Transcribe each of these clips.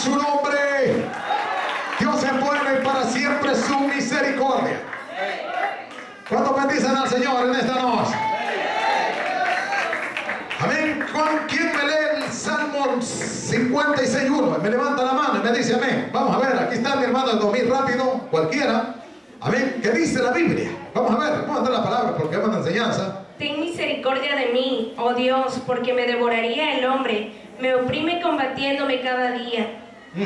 su nombre. Dios es bueno y para siempre su misericordia. ¿Cuántos bendicen al Señor en esta noche? Amén. ¿Con quién me lee el Salmo 56:1? Me levanta la mano y me dice amén. Vamos a ver, aquí está mi hermano de 2000 rápido, cualquiera. Amén. ¿Qué dice la Biblia? Vamos a ver, vamos a dar la palabra porque es una enseñanza. Ten misericordia de mí, oh Dios, porque me devoraría el hombre. Me oprime combatiéndome cada día.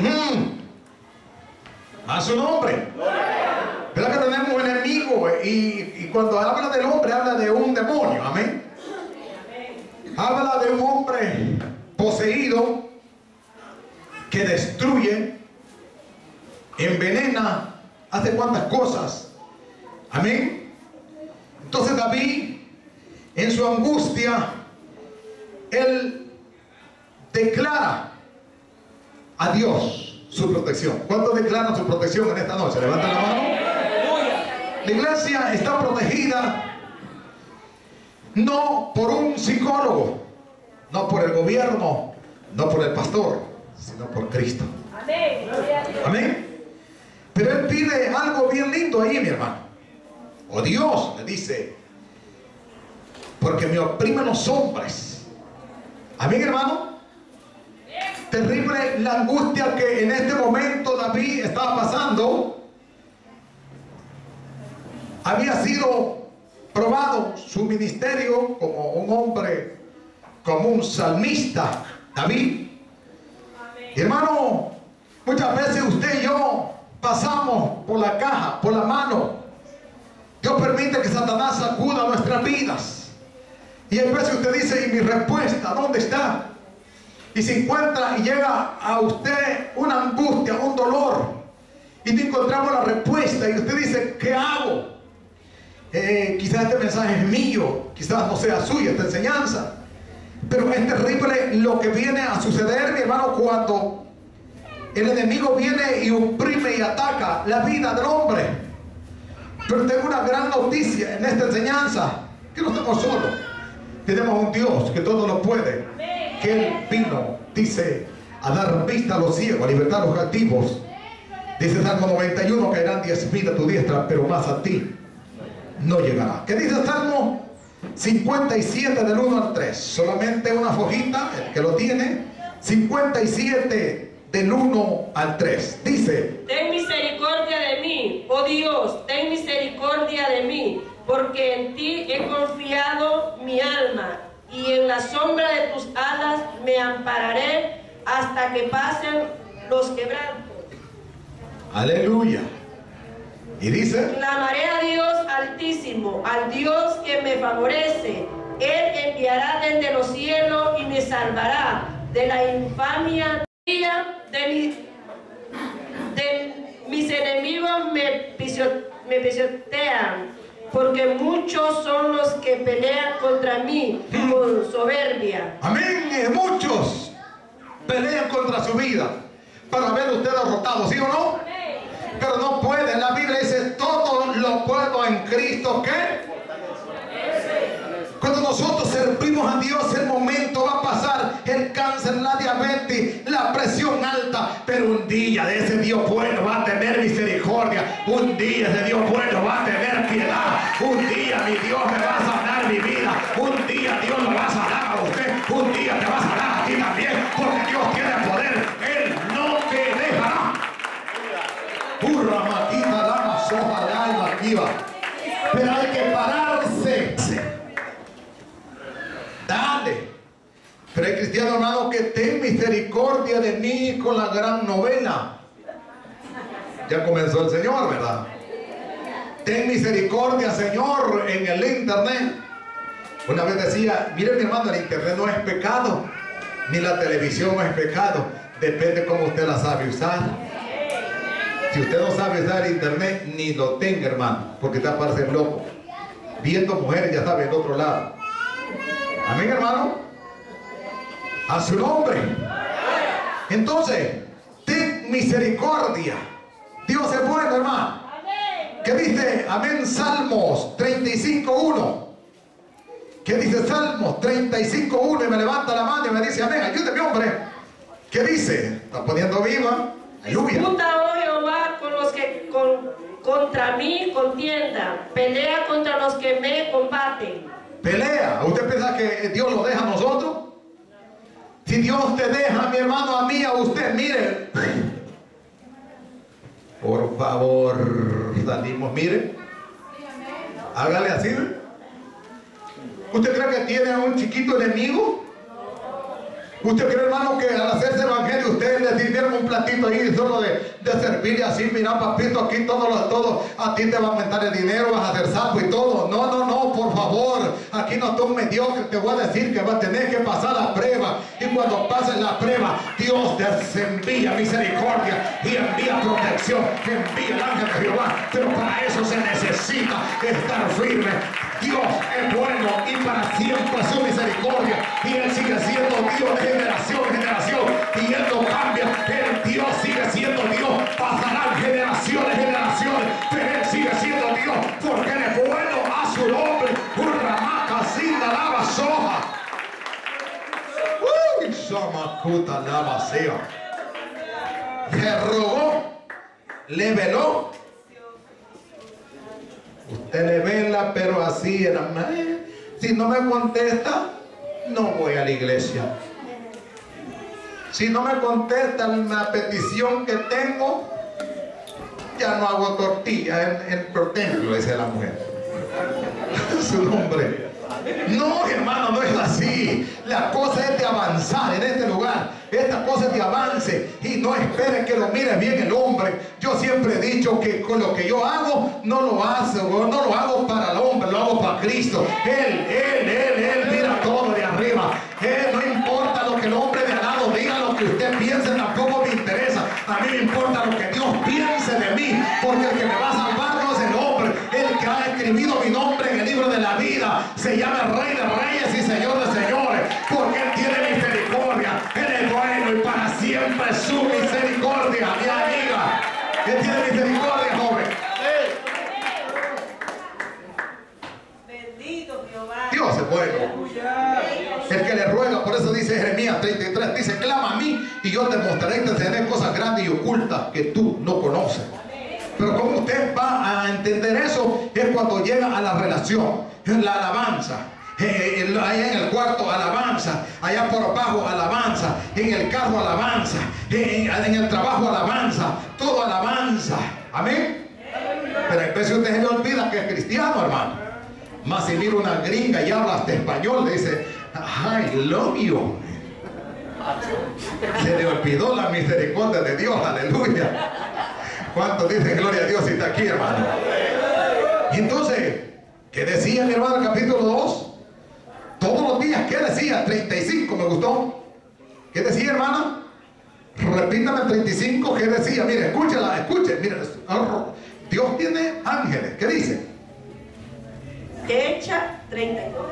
A su nombre. ¿Verdad que tenemos un enemigo? Y cuando habla del hombre, habla de un demonio. Amén. Habla de un hombre poseído que destruye, envenena, hace cuantas cosas. Amén. Entonces David, en su angustia, él declara a Dios su protección. ¿Cuántos declaran su protección en esta noche? Levanten la mano. La iglesia está protegida no por un psicólogo, no por el gobierno, no por el pastor, sino por Cristo. Amén. Amén. Pero él pide algo bien lindo ahí, mi hermano. O Dios le dice, porque me oprimen los hombres. Amén, hermano. Terrible la angustia que en este momento David estaba pasando. Había sido probado su ministerio como un hombre, como un salmista, David. Y hermano, muchas veces usted y yo pasamos por la caja, por la mano. Dios permite que Satanás sacuda nuestras vidas. Y a veces usted dice, ¿y mi respuesta dónde está? Y se encuentra y llega a usted una angustia, un dolor. Y no encontramos la respuesta. Y usted dice, ¿qué hago? Quizás este mensaje es mío, quizás no sea suyo esta enseñanza, pero es terrible lo que viene a suceder, mi hermano, cuando el enemigo viene y oprime y ataca la vida del hombre. Pero tengo una gran noticia en esta enseñanza, que no estamos solos, tenemos un Dios que todo lo puede, que Él vino, dice, a dar vista a los ciegos, a libertar a los cautivos. Dice Salmo 91, caerán 10.000 a tu diestra, pero más a ti no llegará. ¿Qué dice Salmo 57 del 1 al 3? Solamente una fojita, el que lo tiene. 57 del 1 al 3. Dice: Ten misericordia de mí, oh Dios, ten misericordia de mí, porque en ti he confiado mi alma, y en la sombra de tus alas me ampararé hasta que pasen los quebrantos. Aleluya. Y dice: Clamaré a Dios Altísimo, al Dios que me favorece. Él enviará desde los cielos y me salvará de la infamia de mis enemigos me pisotean, porque muchos son los que pelean contra mí con soberbia. Amén. Muchos pelean contra su vida para ver usted derrotado, ¿sí o no? Pero no puede. La Biblia dice, todo lo puedo en Cristo que cuando nosotros servimos a Dios, el momento va a pasar, el cáncer, la diabetes, la presión alta, pero un día de ese Dios bueno va a tener misericordia, un día ese Dios bueno va a tener piedad, un día mi Dios me va a sanar mi vida, un día Dios lo va a sanar a usted, un día te va a sanar a ti también, porque Dios tiene poder, Él no te dejará. Pero hay que pararse. Dale. Pero hay cristiano, hermano, que ten misericordia de mí con la gran novela. Ya comenzó el Señor, ¿verdad? Ten misericordia, Señor, en el internet. Una vez decía, mire mi hermano, el internet no es pecado, ni la televisión no es pecado, depende cómo usted la sabe usar. Si usted no sabe usar el internet, ni lo tenga, hermano, porque te va a parecer loco. Viendo mujeres, ya sabe, del otro lado. Amén, hermano. A su nombre. Entonces, ten misericordia. Dios es bueno, hermano. ¿Qué dice? Amén, Salmos 35:1. ¿Qué dice Salmos 35:1? Y me levanta la mano y me dice, amén, ayúdeme, hombre. ¿Qué dice? está poniendo viva. Aleluya. Disputa, oh Jehová, con los que contra mí contiendan. Pelea contra los que me combaten. Pelea. ¿Usted piensa que Dios lo deja a nosotros? Si Dios te deja, mi hermano, a mí, a usted, mire. Por favor, salimos, mire. Hágale así. ¿Usted cree que tiene a un chiquito enemigo? ¿Usted cree, hermano, que al hacerse evangelio ustedes le sirvieron un platito ahí solo de servirle así? Mira, papito, aquí todo, a ti te va a aumentar el dinero, vas a hacer sapo y todo. No, por favor. Aquí no tú mediocre, te voy a decir que vas a tener que pasar la prueba. Y cuando pases la prueba, Dios te envía misericordia y envía protección, envía el ángel de Jehová. Pero para eso se necesita estar firme. Dios es bueno y para siempre su misericordia, y Él sigue siendo Dios de generación en generación, y Él no cambia. El Dios sigue siendo Dios. Pasarán generaciones, pero Él sigue siendo Dios, porque Él es bueno a su nombre. Un ramaca sin la lava soja. Samacuta lava sea. Le rogó, le veló. Usted le vela, pero así era. Si no me contesta, no voy a la iglesia. Si no me contesta la petición que tengo, ya no hago tortilla en el templo, dice la mujer. Su nombre. No, hermano, no es así. La cosa es de avanzar en este lugar. Esta cosa es de avance. Y no espere que lo mire bien el hombre. Yo siempre he dicho que con lo que yo hago, no lo hago para el hombre, lo hago para Cristo. Él mira todo de arriba. No importa lo que el hombre de al lado diga, lo que usted piense, tampoco me interesa. A mí me importa lo que Dios piense de mí, porque el que me va a salvar no es el hombre. El que ha escribido mi nombre en el libro de la vida se llama el Rey de Reyes y Señor de Señores, porque Él tiene misericordia. Él es bueno y para siempre su misericordia. Mi amiga, Él tiene misericordia, joven. Bendito Jehová. Dios es bueno. El que le ruega, por eso dice Jeremías 33, dice: clama a mí y yo te mostraré y te enseñaré cosas grandes y ocultas que tú no conoces. Pero como usted va a entender eso es cuando llega a la relación, en la alabanza. Allá en el cuarto, alabanza. Allá por abajo, alabanza. En el carro, alabanza. En el trabajo, alabanza. Todo alabanza. Amén. Pero a veces usted se le olvida que es cristiano, hermano. Más si mira una gringa y habla hasta español, le dice: I love you. Se le olvidó la misericordia de Dios. Aleluya. ¿Cuántos dicen gloria a Dios si está aquí, hermano? Y entonces, ¿qué decía mi hermano en el capítulo 2? Todos los días, ¿qué decía? 35, me gustó. ¿Qué decía, hermana? Repítame el 35, ¿qué decía? Mire, escúchela, escuche, mire. Dios tiene ángeles, ¿qué dice? Echa 32.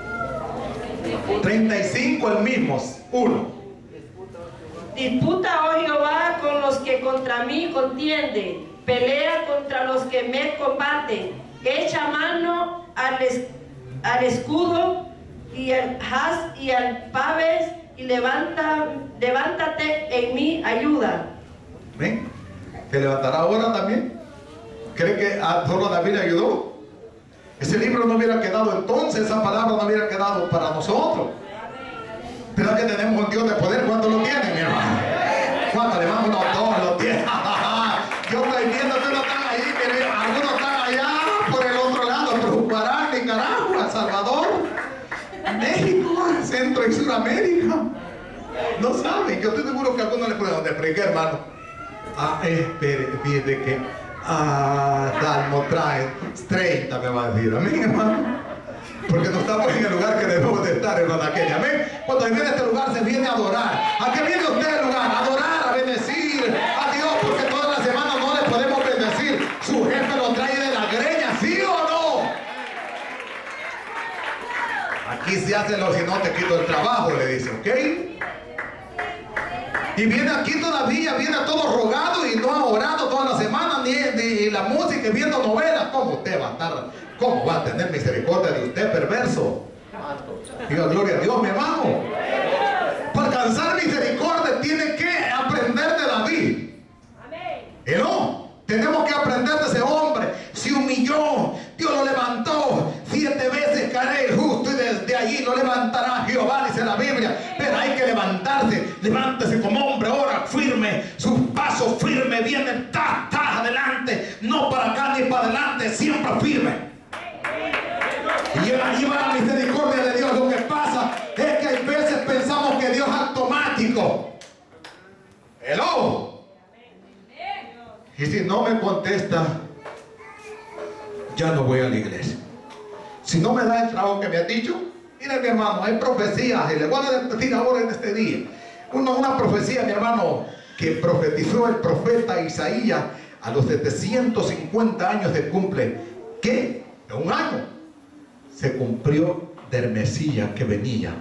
35 el mismo, 1. Disputa, oh Jehová, con los que contra mí contienden. Pelea contra los que me combaten. Echa mano al escudo y al haz y al paves, y levántate en mi ayuda. ¿Ven? ¿Se levantará ahora también? ¿Cree que solo David le ayudó? Ese libro no hubiera quedado entonces, esa palabra no hubiera quedado para nosotros. Pero que tenemos un Dios de poder. ¿Cuánto lo tienen, mi hermano? ¿Cuánto le vamos? No, todos lo tienen. Yo estoy viendo que no están ahí, que algunos están allá por el otro lado, Truparán, Nicaragua, Salvador, México, Centro y Sudamérica. No saben. Yo estoy seguro que algunos les pueden donde predicar, hermano. Espere, fíjate que Dalmo trae 30, me va a decir. Amén, hermano. Porque no estamos en el lugar que debemos de estar, hermano aquella. Amén. Cuando se viene a este lugar, se viene a adorar. ¿A qué viene usted al lugar? A adorar, a bendecir a Dios, porque todas las semanas no le podemos bendecir. Su jefe lo trae de la greña, ¿sí o no? Aquí se hace lo si no te quito el trabajo, le dice, ¿ok? Y viene aquí todavía, viene todo rogado y no ha orado toda la semana, ni la música, viendo novelas. ¿Cómo usted va a estar? ¿Cómo va a tener misericordia de usted, perverso? Diga gloria a Dios, mi hermano. Para alcanzar misericordia tiene que aprender me viene, está adelante, no para acá ni para adelante, siempre firme. Y lleva la misericordia de Dios. Lo que pasa es que hay veces pensamos que Dios es automático. Hello. Y si no me contesta, ya no voy a la iglesia. Si no me da el trabajo que me ha dicho, mire mi hermano, hay profecías, y le voy a decir ahora en este día, una profecía, mi hermano, que profetizó el profeta Isaías a los 750 años de cumple, que en un año se cumplió del Mesías que venía.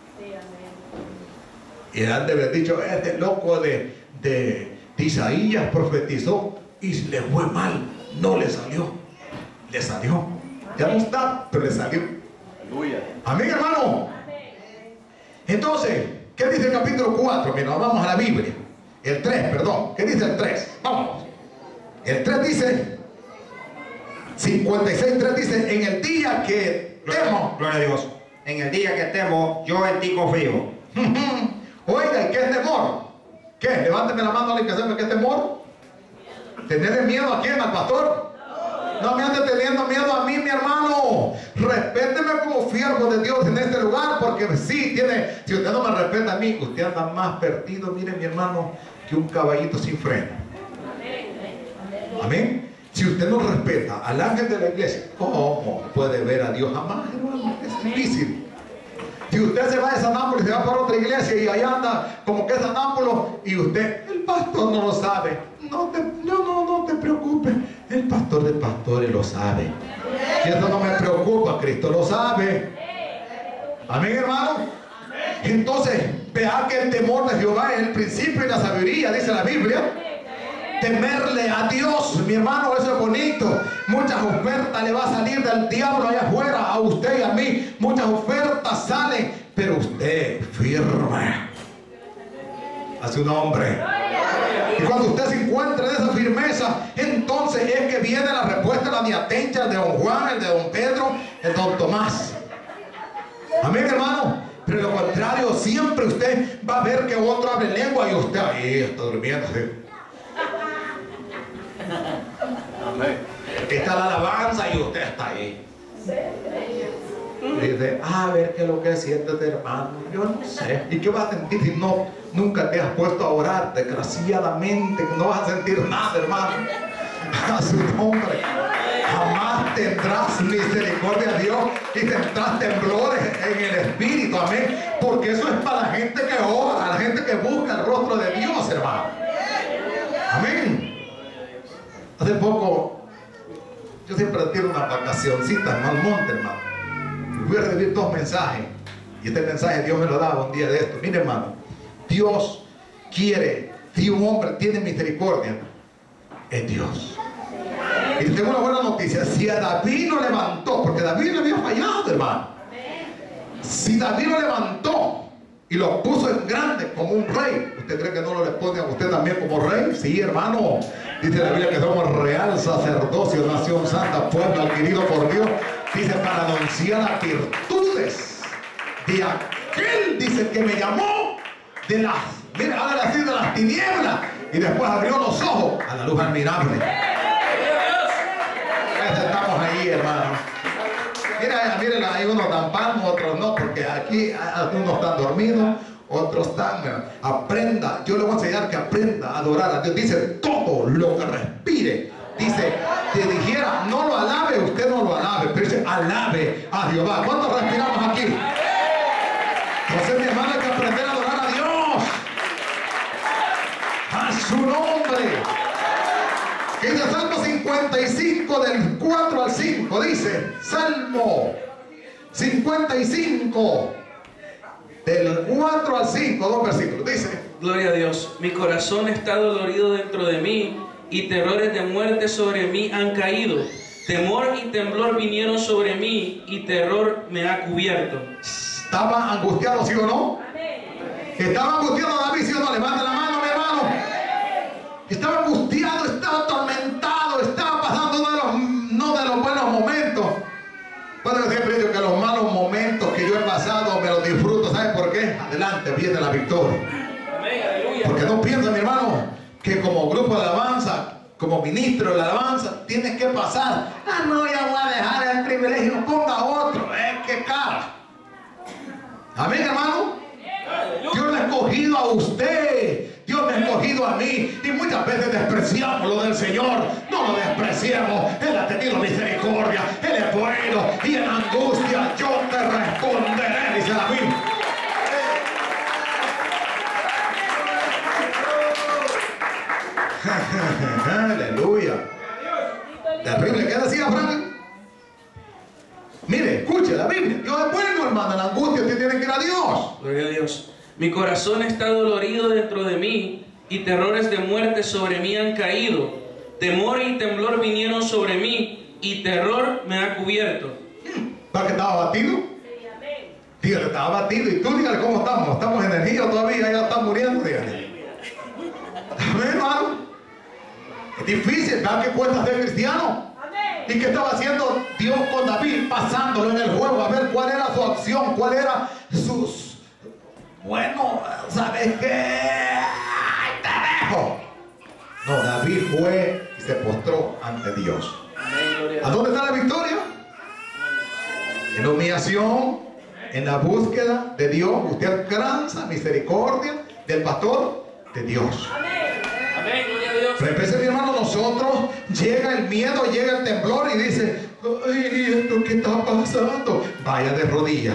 Y han de haber dicho, este loco de Isaías profetizó y le fue mal, no le salió, le salió, ya no está, pero le salió. Amén, hermano. Entonces, ¿qué dice el capítulo 4? Mira, vamos a la Biblia. El 3, perdón. ¿Qué dice el 3? Vamos. El 3 dice, 56:3 dice, en el día que temo. Gloria a Dios. En el día que temo, yo en ti confío. Oiga, ¿y qué es temor? ¿Qué? Levánteme la mano al que sepa qué es temor. ¿Tenerle miedo a quién? ¿Al pastor? No me ande teniendo miedo a mí, mi hermano. Respéteme como siervo de Dios en este lugar, porque si usted no me respeta a mí, usted anda más perdido, mire mi hermano, que un caballito sin freno. Amén. Si usted no respeta al ángel de la iglesia, ¿cómo puede ver a Dios jamás, hermano? Es difícil. Si usted se va de San Ámbulo y se va para otra iglesia y ahí anda como que es San Ámbulo y usted, el pastor no lo sabe, no te preocupes, el pastor de pastores lo sabe. Y eso no me preocupa, Cristo lo sabe. Amén, hermano. Entonces, vea que el temor de Jehová es el principio de la sabiduría, dice la Biblia. Temerle a Dios, mi hermano, eso es bonito. Muchas ofertas le va a salir del diablo allá afuera a usted y a mí. Muchas ofertas salen, pero usted firme a su nombre. Y cuando usted se encuentra en esa firmeza, entonces es que viene la respuesta, la diatencha, el de don Juan, el de don Pedro, el de don Tomás. Amén, hermano. Pero lo contrario, siempre usted va a ver que otro abre lengua y usted ahí está durmiendo. ¿Sí? Está la alabanza y usted está ahí. Dice, a ver qué es lo que sientes, hermano. Yo no sé. ¿Y qué vas a sentir si nunca te has puesto a orar? Desgraciadamente no vas a sentir nada, hermano. A su nombre. Jamás tendrás misericordia de Dios y tendrás temblores en el espíritu. Amén. Porque eso es para la gente que ora, la gente que busca el rostro de Dios, hermano. Amén. Hace poco, yo siempre tiro una vacacioncita en el monte, hermano. Y fui a recibir 2 mensajes. Y este mensaje Dios me lo daba un día de esto. Mire, hermano, Dios quiere, si un hombre tiene misericordia, es Dios. Y tengo una buena noticia. Si a David lo levantó, porque David le había fallado, hermano. Si David lo levantó y lo puso en grande como un rey, ¿usted cree que no lo le pone a usted también como rey? Sí, hermano. Dice la Biblia que somos real sacerdocio, nación santa, pueblo adquirido por Dios. Dice, para anunciar las virtudes de aquel, dice, que me llamó de las, mira, hágale así, de las tinieblas, y después abrió los ojos a la luz admirable. Estamos ahí, hermano. Miren, hay unos tan palmos, otros no, porque aquí unos están dormidos, otros están. Aprenda, yo le voy a enseñar que aprenda a adorar a Dios. Dice, todo lo que respire. Dice, te dijera, no lo alabe, usted no lo alabe, pero dice, alabe a Jehová. ¿Cuántos respiramos aquí? Entonces, mi hermano, hay que aprender a adorar a Dios. A su nombre. Dice Salmo 55 del 4 al 5. Dice, Salmo 55 del 4 al 5, 2 versículos. Dice, gloria a Dios. Mi corazón está dolorido dentro de mí, y terrores de muerte sobre mí han caído. Temor y temblor vinieron sobre mí, y terror me ha cubierto. ¿Estaba angustiado, sí o no? ¿Estaba angustiado David, sí o no? Levanta la mano, mi hermano. Estaba angustiado, estaba atormentado, estaba pasando no de los buenos momentos. Bueno, yo siempre he dicho que los malos momentos que yo he pasado me los disfruto. ¿Sabe por qué? Adelante viene la victoria. Porque no piensa, mi hermano, que como grupo de alabanza, como ministro de la alabanza, tienes que pasar. Ah, no, ya voy a dejar el privilegio, ponga otro. ¡Qué cara! Amén, hermano. Dios le ha escogido a usted. Dios me ha escogido a mí. Y muchas veces despreciamos lo del Señor. No lo despreciemos. Él ha tenido misericordia. Él es bueno. Y en angustia yo te responderé, dice la Biblia. Aleluya. Terrible. ¿Qué decía Frank? Mire, escuche la Biblia. Dios es bueno, hermano. En la angustia usted tiene que ir a Dios. Gloria a Dios. Mi corazón está dolorido dentro de mí, y terrores de muerte sobre mí han caído. Temor y temblor vinieron sobre mí, y terror me ha cubierto. ¿Para que estaba abatido? Dígale, estaba abatido. Y tú dígale cómo estamos. ¿Estamos en energía todavía? Ya están muriendo, dígale. Amén, hermano. Es difícil, ¿verdad? Que cuesta ser cristiano. ¿Y qué estaba haciendo Dios con David? Pasándolo en el juego, a ver cuál era su acción, cuál era sus... Bueno, ¿sabes qué? ¡Ay, te dejo! No, David fue y se postró ante Dios. ¿A dónde está la victoria? En la humillación, en la búsqueda de Dios. Usted alcanza misericordia del pastor de Dios. Amén, gloria a Dios. Pero a veces, mi hermano, nosotros llega el miedo, llega el temblor y dice, ay, ¿esto qué está pasando? Vaya de rodillas.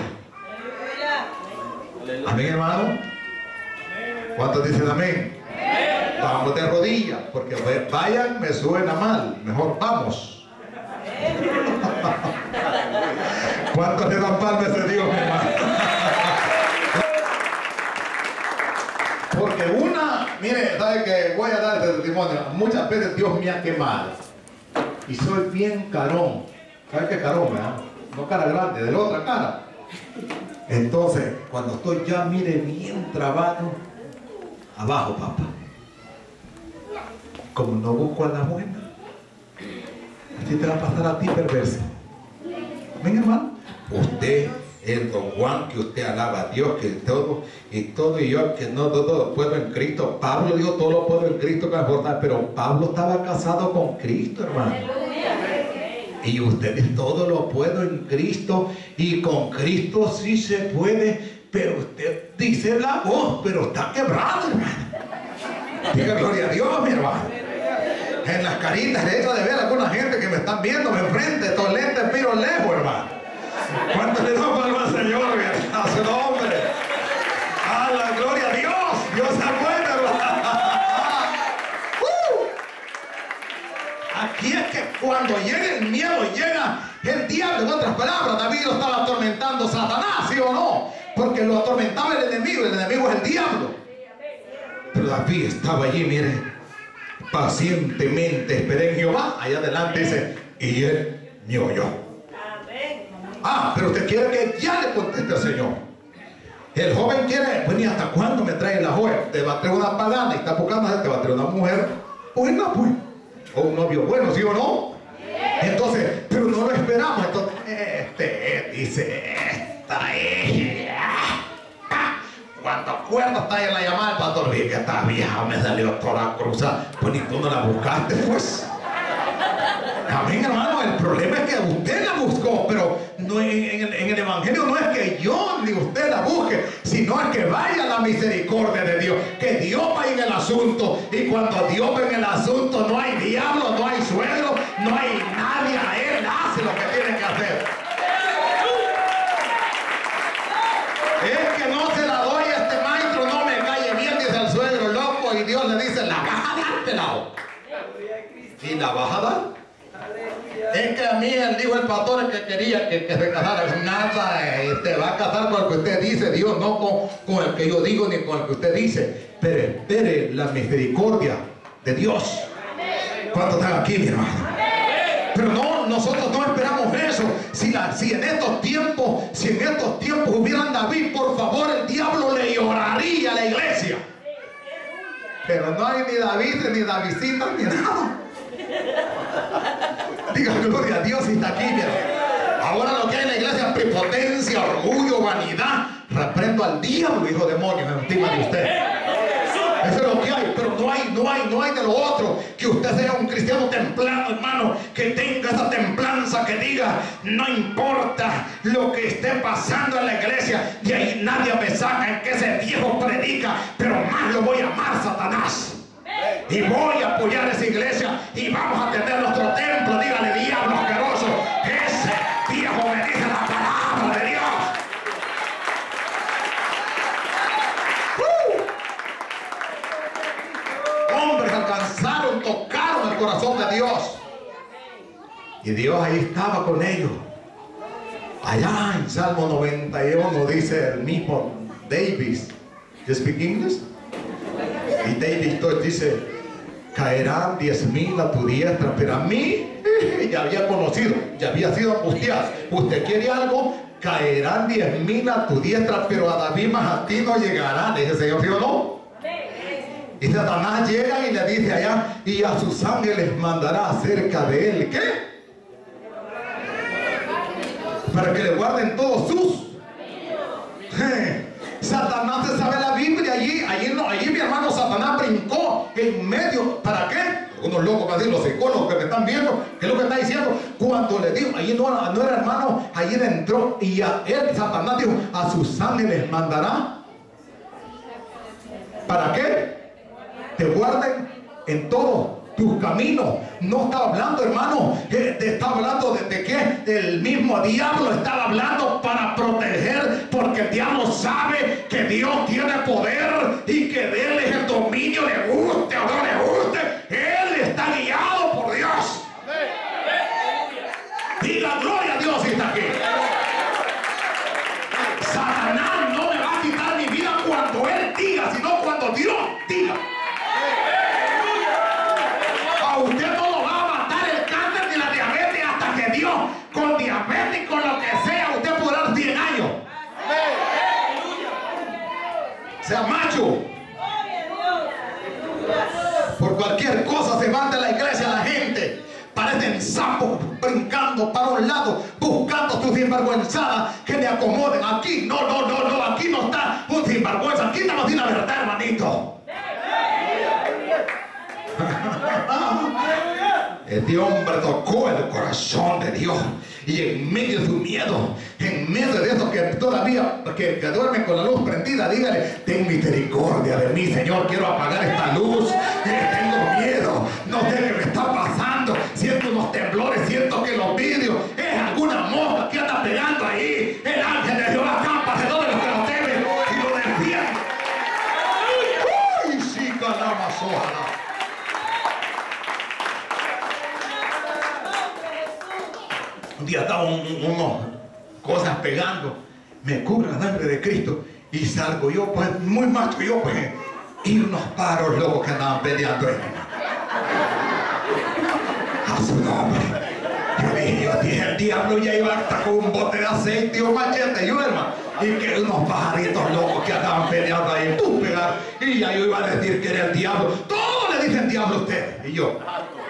Amén, hermano. ¿Cuántos dicen amén? Vamos de rodillas, porque vayan me suena mal. Mejor vamos. ¿Cuántos le dan palmas a Dios, mi hermano? Porque mire, sabe que voy a dar este testimonio. Muchas veces Dios me ha quemado. Y soy bien carón. ¿Sabe qué es carón, verdad? No cara grande, de la otra cara. Entonces, cuando estoy ya, mire, bien trabado, abajo, papá. Como no busco a la buena, así te va a pasar a ti, perverso. Amén, hermano. Usted, el don Juan, que usted alaba a Dios, que todo, y yo, que no todo lo puedo en Cristo. Pablo dijo, todo lo puedo en Cristo que me fortalece. Pero Pablo estaba casado con Cristo, hermano. Y ustedes todo lo puedo en Cristo, y con Cristo sí se puede, pero usted dice la voz, pero está quebrado, hermano. Diga gloria a Dios, mi hermano. En las caritas le he hecho de ver a alguna gente que me están viendo enfrente, todos lentes, pero lejos, hermano. ¿Cuánto le doy palmas al Señor, a su nombre? ¡A la gloria a Dios! ¡Dios se acuerda, hermano! Aquí es que cuando llega el miedo, llega el diablo. En otras palabras, David lo estaba atormentando Satanás, ¿sí o no? Porque lo atormentaba el enemigo es el diablo. Pero David estaba allí, mire, pacientemente esperé en Jehová. Allá adelante dice, y él me oyó. Ah, pero usted quiere que ya le conteste al Señor. El joven quiere, bueno, ¿y hasta cuándo me trae la joven? Te va a traer una pagana y está buscando, te va a traer una mujer buena, pues. O un novio bueno, ¿sí o no? Entonces, pero no lo esperamos. Entonces, dice, esta es. Cuando acuerdo está en la llamada, el pastor, vi que esta vieja me salió toda cruzada. Pues ni tú no la buscaste, pues. Amén, hermano. El problema es que usted la buscó, pero no, en el evangelio no es que yo ni usted la busque, sino es que vaya la misericordia de Dios, que Dios vaya en el asunto. Y cuando Dios va en el asunto, no hay diablo, no hay suegro, no hay nadie. A él hace lo que tiene que hacer. Es que no se la doy a este maestro, no me cae bien, dice el suegro loco, y Dios le dice, la vas a dar, pelado. ¿Y la vas a dar? Es que a mí él dijo el pastor que quería que se casara. Nada, te va a casar con el que usted dice, Dios, no con el que yo digo ni con el que usted dice. Pero espere la misericordia de Dios. ¿Cuántos están aquí, mi hermano? Pero no, nosotros no esperamos eso. Si en estos tiempos hubieran David, por favor, el diablo le lloraría a la iglesia. Pero no hay ni David, ni Davidcita, ni nada. Diga gloria a Dios y está aquí, mira. Ahora lo que hay en la iglesia es prepotencia, orgullo, vanidad. Reprendo al diablo, hijo demonio, encima de usted. Eso es lo que hay, pero no no hay de lo otro. Que usted sea un cristiano templado, hermano, que tenga esa templanza, que diga, no importa lo que esté pasando en la iglesia, de ahí nadie me saca, en que ese viejo predica, pero más lo voy a amar, Satanás. Y voy a apoyar esa iglesia y vamos a tener nuestro templo. Dígale, diablo asqueroso, ese viejo me dice la palabra de Dios. Hombres alcanzaron, tocaron el corazón de Dios. Y Dios ahí estaba con ellos. Allá en Salmo 91 dice el mismo David. ¿You speak English? Y David dice, caerán 10,000 a tu diestra, pero a mí ya había conocido, ya había sido angustiado. Usted quiere algo, caerán 10,000 a tu diestra, pero a David más a ti no llegarán. Dice el Señor, ¿sí o no? Y Satanás llega y le dice allá, y a sus ángeles mandará acerca de él, ¿qué? Para que le guarden todos sus. Satanás se sabe la Biblia. Allí mi hermano Satanás brincó en medio. ¿Para qué? Unos locos, así, los psicólogos que me están viendo, ¿qué es lo que está diciendo? Cuando le dijo, allí no era hermano, allí entró y a él, Satanás dijo, a sus ángeles mandará. ¿Para qué? Te guarden en todos tus caminos. No estaba hablando, hermano, estaba hablando de que el mismo diablo estaba hablando para proteger, porque el diablo sabe que Dios tiene poder y que de él es el dominio, le guste o no le guste, él está guiado por Dios. Diga gloria a Dios si está aquí. Satanás no me va a quitar mi vida cuando él diga, sino cuando Dios diga. A usted no lo va a matar el cáncer ni la diabetes hasta que Dios, con diabetes y con lo que sea, usted podrá dar 100 años. Sea macho. Por cualquier cosa se manda a la iglesia la gente. Parecen sapos brincando para un lado, buscando su sinvergüenzada que le acomoden. Aquí no, aquí no está un sinvergüenza, aquí estamos sin la verdad, hermanito. Este hombre tocó el corazón de Dios, y en medio de su miedo, en medio de eso que todavía que duermen con la luz prendida, dígale, ten misericordia de mí, Señor, quiero apagar esta luz, tengo miedo, no sé qué me está pasando, siento unos temblores, siento que los vidrios es alguna mosca que anda pegando ahí. El ángel de Dios acampa alrededor de los que lo temen y lo defiende. ¡Uy, sí, calama, ojalá! Un día estaba unas cosas pegando, me cubre la sangre de Cristo y salgo yo, pues muy macho yo, pues, y unos paros locos que andaban peleando a su nombre. Yo dije, el diablo ya iba hasta con un bote de aceite y un machete, yo, hermano, y que unos pajaritos locos que andaban peleando ahí, tú pegar, y ya yo iba a decir que era el diablo. Todos le dicen diablo a ustedes, y yo.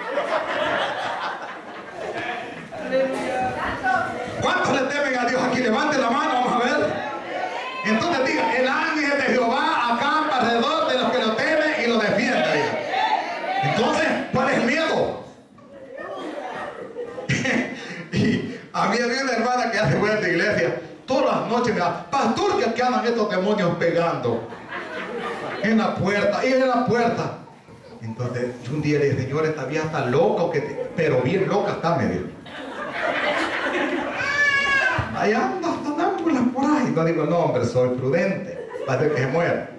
¿Cuántos le temen a Dios aquí? Levanten la mano, vamos a ver. Entonces diga, el ángel de Jehová acampa alrededor de los que lo temen y lo defiende. Entonces, ¿cuál es el miedo? Y a mí había una hermana que hace buena iglesia. Todas las noches me da, pastor, que aquí andan estos demonios pegando en la puerta, y en la puerta. Entonces, un día le dije, Señor, esta vieja está loca, pero bien loca está, me dijo. Allá andan por ahí. No digo, no, hombre, soy prudente. Va a ser que se muera.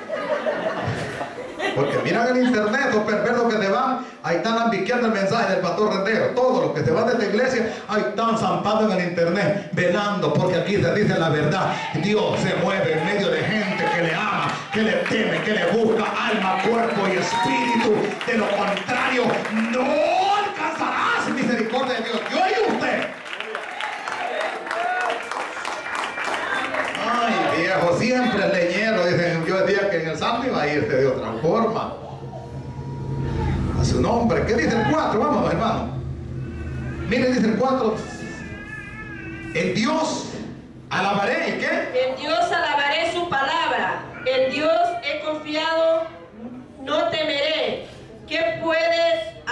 Porque miran en internet los perversos que se van, ahí están ambiqueando el mensaje del pastor Rendero. Todos los que se van de esta iglesia, ahí están zampando en el internet, velando, porque aquí se dice la verdad. Dios se mueve en medio de gente que le ama, que le teme, que le busca alma, cuerpo y espíritu. De lo contrario, no alcanzarás misericordia de Dios. Yo y usted. Ay, viejo, siempre el leñero, dicen. Yo decía que en el santo iba a irse de otra forma. A su nombre. ¿Qué dice el 4? Vámonos, hermano. Miren, dice el 4. En Dios alabaré, ¿y qué? En Dios alabaré su palabra. En Dios he confiado, no temeré.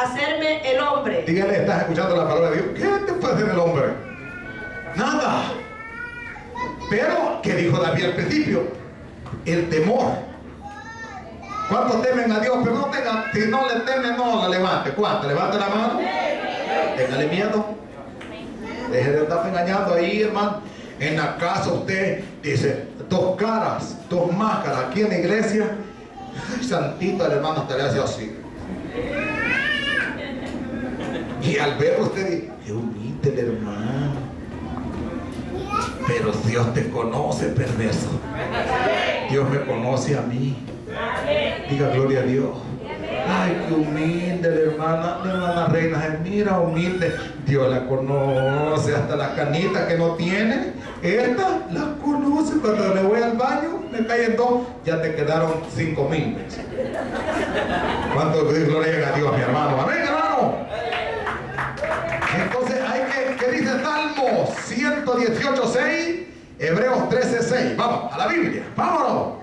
hacerme el hombre? Dígale, estás escuchando la palabra de Dios. ¿Qué te puede hacer el hombre? Nada. Pero, ¿qué dijo David al principio? El temor. ¿Cuántos temen a Dios? Pero no tengan, si no le temen, no la levante. ¿Cuántos? Levante la mano. Téngale miedo. Deje de estar engañando ahí, hermano. En la casa usted dice, dos caras, dos máscaras. Aquí en la iglesia, ay, santito, el hermano hasta le hace así. Y al verlo usted dice, qué humilde el hermano. Pero Dios te conoce, perverso. Dios me conoce a mí. Diga gloria a Dios. Ay, qué humilde la hermana Reina. Mira, humilde. Dios la conoce, hasta las canitas que no tiene. Esta la conoce. Cuando me voy al baño, me caen dos, ya te quedaron 5,000 pesos. ¿Cuánto gloria a Dios, mi hermano? Amén, hermano. Entonces hay que dice Salmo 118:6, Hebreos 13:6. Vamos a la Biblia, vámonos.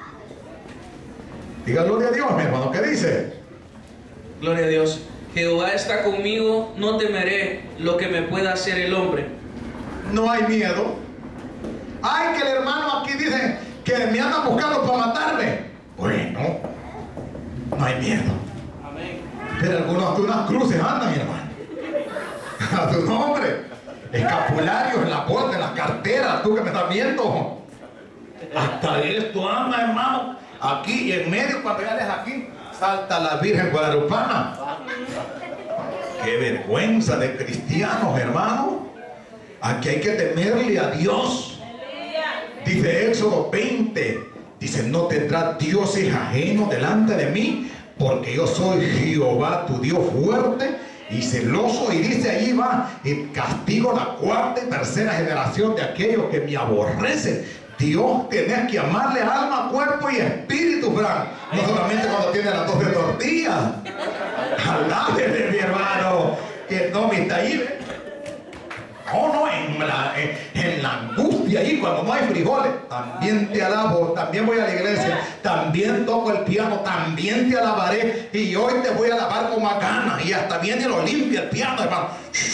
Diga gloria a Dios, mi hermano. ¿Qué dice? Gloria a Dios. Jehová está conmigo, no temeré lo que me pueda hacer el hombre. No hay miedo. Ay, que el hermano aquí dice que me andan buscando para matarme. Bueno, no hay miedo. Amén. Pero algunos hasta unas cruces andan, mi hermano. A tu nombre. Escapularios en la puerta, en las carteras. Tú que me estás viendo. Hasta esto anda, hermano. Aquí y en medio, cuando ya lees aquí, salta la Virgen Guadalupana. Qué vergüenza de cristianos, hermano. Aquí hay que temerle a Dios. Dice Éxodo 20. Dice, no tendrás dioses ajenos delante de mí, porque yo soy Jehová, tu Dios fuerte y celoso. Y dice, ahí va, y castigo la cuarta y tercera generación de aquellos que me aborrecen. Dios, tenés que amarle alma, cuerpo y espíritu, Fran. No solamente cuando tiene las 12 tortillas. Alábele, mi hermano, que no me está ahí, ¿eh? No, en la angustia ahí, cuando no hay frijoles, también te alabo, también voy a la iglesia, también toco el piano, también te alabaré, y hoy te voy a alabar con más ganas, y hasta viene y lo limpia el piano, hermano.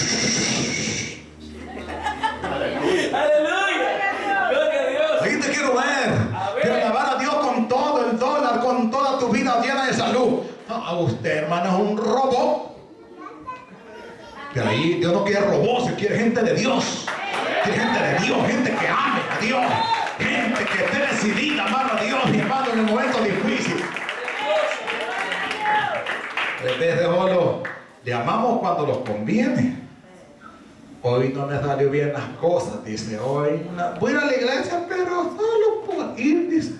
¡Aleluya! ¡Gloria a Dios! Ahí te quiero ver. Quiero alabar a Dios con todo el dólar, con toda tu vida llena de salud. No, usted, hermano, es un robot. Pero ahí Dios no quiere robots, se quiere gente de Dios. Quiere gente de Dios, gente que ame a Dios. Gente que esté decidida a amar a Dios, mi hermano, en el momento difícil. En vez de solo le amamos cuando nos conviene. Hoy no me salió bien las cosas, dice. Hoy voy a la iglesia, pero solo por ir, dice.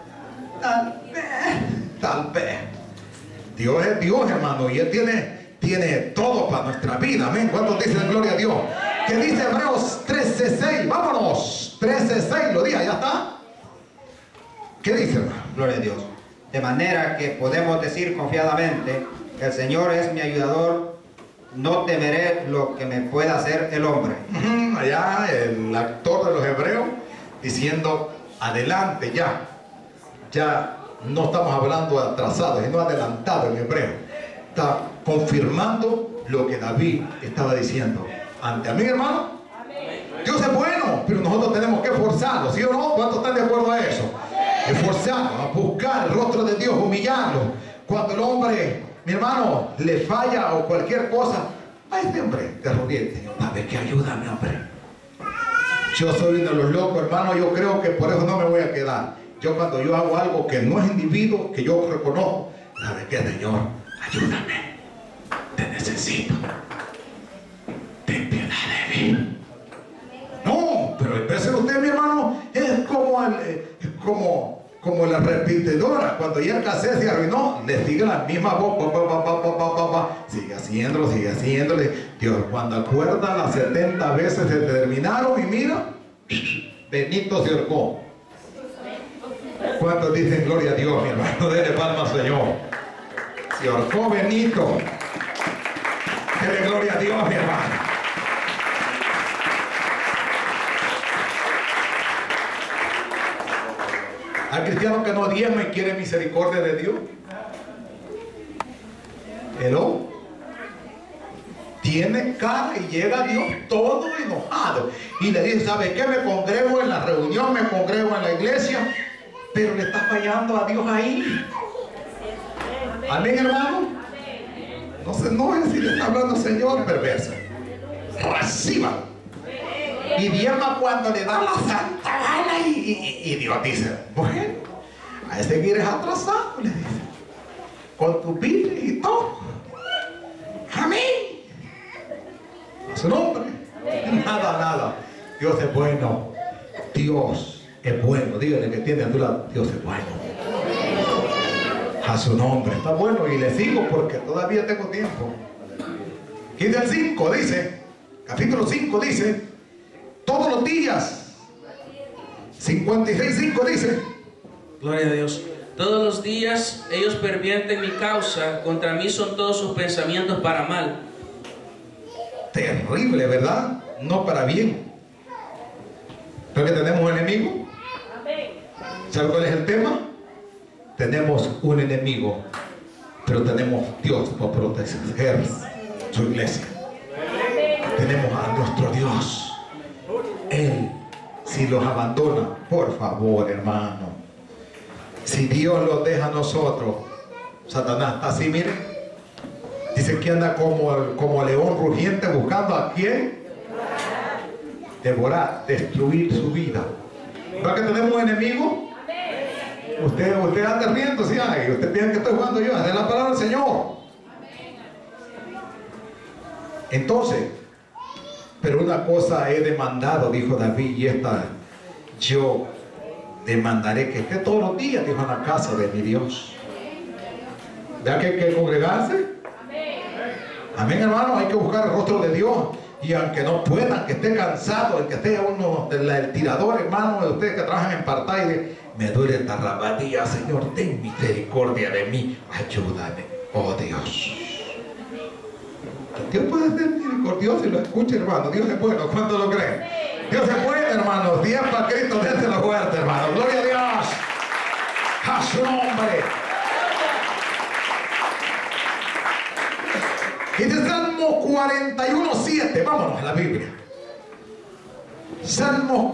Tal vez. Dios es Dios, hermano, y Él tiene todo para nuestra vida. Amén. ¿Cuántos dicen gloria a Dios? ¿Qué dice Hebreos 13:6? Vámonos. 13:6, lo dije, ya está. ¿Qué dice, hermano? Gloria a Dios. De manera que podemos decir confiadamente, el Señor es mi ayudador, no temeré lo que me pueda hacer el hombre. Allá el actor de los Hebreos diciendo, adelante ya. Ya no estamos hablando de atrasado, sino adelantado en hebreo. Está confirmando lo que David estaba diciendo. Ante a mí, hermano, Dios es bueno, pero nosotros tenemos que esforzarnos, ¿sí o no? ¿Cuántos están de acuerdo a eso? Esforzarnos, a buscar el rostro de Dios, humillarlo. Cuando el hombre, mi hermano, le falla o cualquier cosa, a este hombre te arrodilla, Señor, dame que ayúdame, hombre. Yo soy de los locos, hermano, yo creo que por eso no me voy a quedar. Yo cuando yo hago algo que no es individuo, que yo reconozco, ¿sabe qué, Señor? Ayúdame, te necesito, ten piedad de mí. No, pero el veces usted, mi hermano, es como la repetidora. Cuando ya el cassette se arruinó, le sigue la misma voz, sigue haciéndole. Dios, cuando acuerda las 70 veces se terminaron y mira, Benito se ahorcó. ¿Cuántos dicen gloria a Dios, mi hermano? Dele palmas al Señor. Se ahorcó Benito. Dele gloria a Dios, mi hermano. Hay cristianos que no diezman y quieren misericordia de Dios. Hello. tiene cara y llega a Dios todo enojado y le dice, ¿sabe qué? Me congrego en la reunión, me congrego en la iglesia, pero le está fallando a Dios ahí. Amén, hermano. No se enoje si le está hablando Señor perverso. Reciba. Y diezma cuando le da la santa gana y Dios dice, bueno, a seguir es atrasado, le dice, con tu vida y todo. Amén. A su nombre. Nada. Dios es bueno. Dios es bueno. Dígale que tiene a tu lado, Dios es bueno. A su nombre. Está bueno y le sigo porque todavía tengo tiempo. Y del 5 dice, capítulo 5 dice, todos los días. 56:5 dice, gloria a Dios. Todos los días ellos pervierten mi causa, contra mí son todos sus pensamientos para mal. terrible, ¿verdad? No para bien. Porque tenemos un enemigo. ¿Sabe cuál es el tema? Tenemos un enemigo, pero tenemos Dios para proteger su iglesia. Tenemos a nuestro Dios. Él, si los abandona, por favor, hermano, si Dios los deja a nosotros, Satanás está así, miren, dice que anda como león rugiente buscando a quién devorar, destruir su vida. ¿Verdad que tenemos un enemigo? Usted anda riendo, ¿sí? Ay, usted piensa que estoy jugando yo, esa es la palabra del Señor. Entonces, pero una cosa he demandado, dijo David, y esta yo demandaré que esté todos los días, dijo, en la casa de mi Dios. ¿Vea que hay que congregarse? Amén, hermano, hay que buscar el rostro de Dios. Y aunque no puedan, que esté cansado, el que esté uno, el tirador, hermano, de ustedes que trabajan en Partaide, me duele esta rabadilla, Señor, ten misericordia de mí, ayúdame, oh Dios. Dios puede ser misericordioso y lo escucha, hermano. Dios es bueno, ¿cuánto lo creen? Dios es bueno, hermanos. 10 para Cristo, déselo fuerte, hermano. Gloria a Dios. A su nombre. Y de Salmo 41:7, vámonos a la Biblia. Salmos